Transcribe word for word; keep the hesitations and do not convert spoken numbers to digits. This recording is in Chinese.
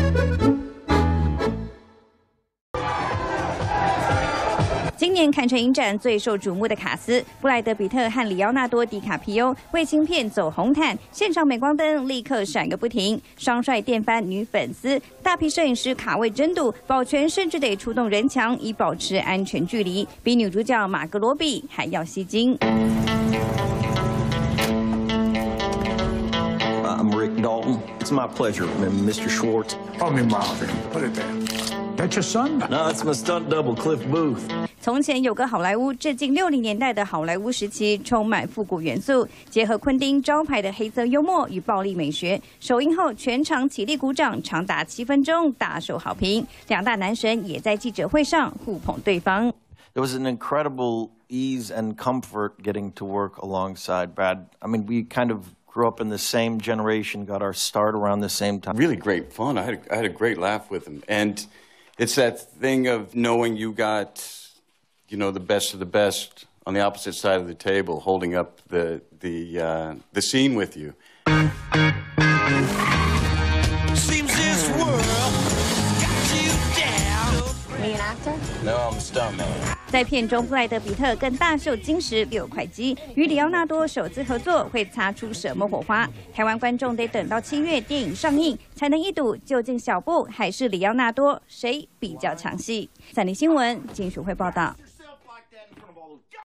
今年坎城影展最受瞩目的卡斯，布莱德比特和里奥纳多·迪卡皮欧为新片走红毯，现场镁光灯立刻闪个不停，双帅电翻女粉丝，大批摄影师卡位争赌，保全甚至得出动人墙以保持安全距离，比女主角马格罗比还要吸睛。 I'm Rick Dalton. It's my pleasure, Mister Schwartz. Call me Marvin. Put it there. That's your son? No, it's my stunt double, Cliff Booth. 从前有个好莱坞，致敬六零年代的好莱坞时期，充满复古元素，结合昆汀招牌的黑色幽默与暴力美学。首映后，全场起立鼓掌，长达七分钟，大受好评。两大男神也在记者会上互捧对方。 There was an incredible ease and comfort getting to work alongside Brad. I mean, we kind of grew up in the same generation, got our start around the same time. Really great fun. I had a, I had a great laugh with him, and it's that thing of knowing you got, you know, the best of the best on the opposite side of the table, holding up the the uh, the scene with you. Seems this world got you down. Are you an actor? No, I'm a stuntman. 在片中，布莱德比特更大秀金石六块肌，与里奥纳多首次合作会擦出什么火花？台湾观众得等到七月电影上映才能一睹，究竟小布还是里奥纳多谁比较抢戏？三立新闻金属会报道。